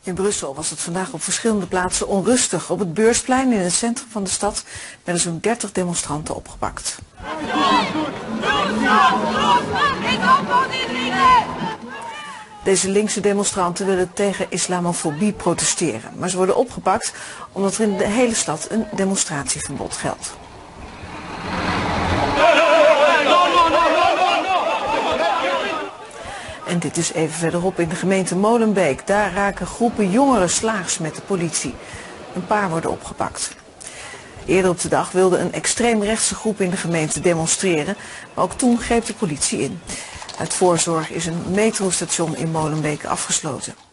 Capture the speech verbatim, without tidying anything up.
In Brussel was het vandaag op verschillende plaatsen onrustig. Op het Beursplein in het centrum van de stad werden zo'n dertig demonstranten opgepakt. Deze linkse demonstranten willen tegen islamofobie protesteren. Maar ze worden opgepakt omdat er in de hele stad een demonstratieverbod geldt. En dit is even verderop in de gemeente Molenbeek. Daar raken groepen jongeren slaags met de politie. Een paar worden opgepakt. Eerder op de dag wilde een extreemrechtse groep in de gemeente demonstreren, maar ook toen greep de politie in. Uit voorzorg is een metrostation in Molenbeek afgesloten.